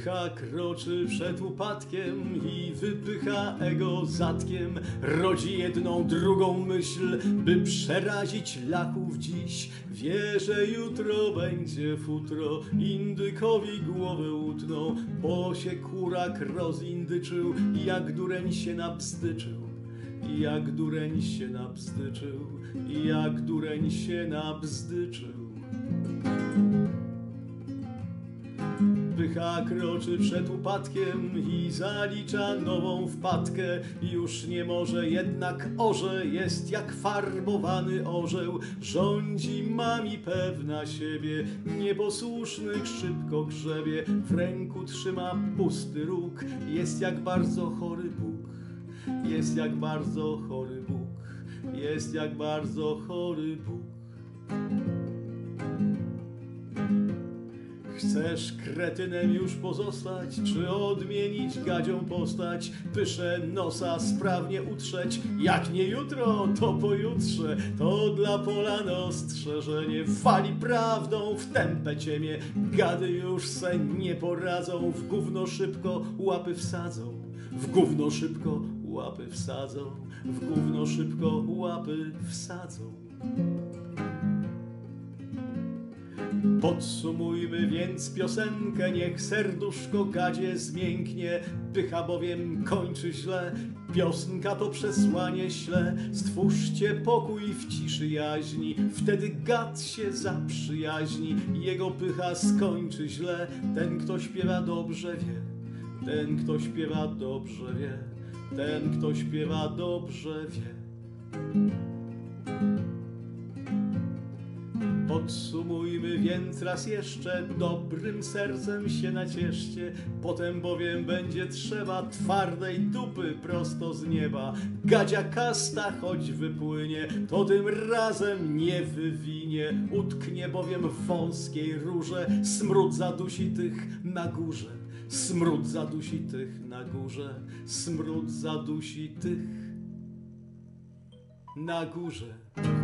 Pycha kroczy przed upadkiem i wypycha ego zatkiem. Rodzi jedną, drugą myśl, by przerazić laków dziś. Wie, że jutro będzie futro, indykowi głowę utną, bo się kurak rozindyczył, jak dureń się nabzdyczył. Jak dureń się nabzdyczył, jak dureń się nabzdyczył. Pycha kroczy przed upadkiem i zalicza nową wpadkę. Już nie może, jednak orze, jest jak farbowany orzeł. Rządzi mami pewna siebie, nieposłusznych szybko grzebie. W ręku trzyma pusty róg, jest jak bardzo chory Bóg. Jest jak bardzo chory Bóg, jest jak bardzo chory Bóg. Chcesz kretynem już pozostać, czy odmienić gadzią postać? Pyszę nosa sprawnie utrzeć, jak nie jutro, to pojutrze. To dla Polan ostrzeżenie, fali prawdą w tępe ciemię. Gady już se nie poradzą, w gówno szybko łapy wsadzą. W gówno szybko łapy wsadzą, w gówno szybko łapy wsadzą. Podsumujmy więc piosenkę, niech serduszko gadzie zmięknie. Pycha bowiem kończy źle, piosenka to przesłanie śle. Stwórzcie pokój w ciszy jaźni, wtedy gad się zaprzyjaźni. Jego pycha skończy źle, ten kto śpiewa dobrze wie. Ten kto śpiewa dobrze wie, ten kto śpiewa dobrze wie. Podsumujmy więc raz jeszcze, dobrym sercem się nacieszcie. Potem bowiem będzie trzeba twardej dupy prosto z nieba. Gadzia kasta choć wypłynie, to tym razem nie wywinie. Utknie bowiem w wąskiej rurze, smród zadusi tych na górze. Smród zadusi tych na górze, smród zadusi tych na górze.